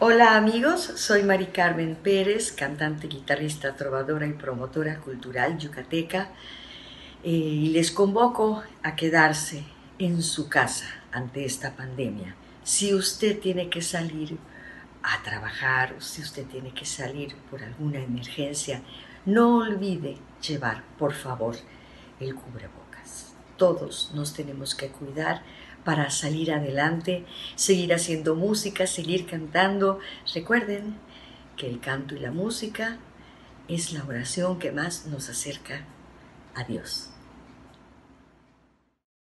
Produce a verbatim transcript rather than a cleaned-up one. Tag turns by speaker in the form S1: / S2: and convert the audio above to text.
S1: Hola amigos, soy Mari Carmen Pérez, cantante, guitarrista, trovadora y promotora cultural yucateca, eh, y les convoco a quedarse en su casa ante esta pandemia. Si usted tiene que salir a trabajar o si usted tiene que salir por alguna emergencia, no olvide llevar, por favor, el cubrebocas. Todos nos tenemos que cuidar para salir adelante, seguir haciendo música, seguir cantando. Recuerden que el canto y la música es la oración que más nos acerca a Dios.